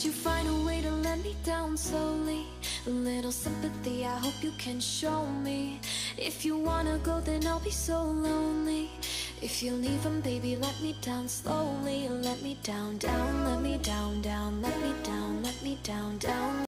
Could you find a way to let me down slowly? A little sympathy, I hope you can show me. If you wanna go, then I'll be so lonely. If you're leaving, baby, let me down slowly. Let me down, down, let me down, down, let me down, let me down, down.